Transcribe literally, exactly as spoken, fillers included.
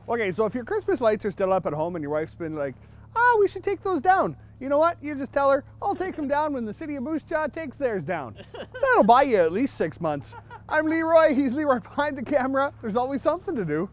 Okay, so if your Christmas lights are still up at home and your wife's been like, ah, we should take those down. You know what? You just tell her, I'll take them down when the city of Moose Jaw takes theirs down. That'll buy you at least six months. I'm Leroy, he's Leroy behind the camera. There's always something to do.